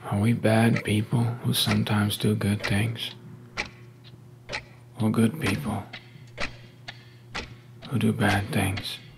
Are we bad people who sometimes do good things? Or good people who do bad things?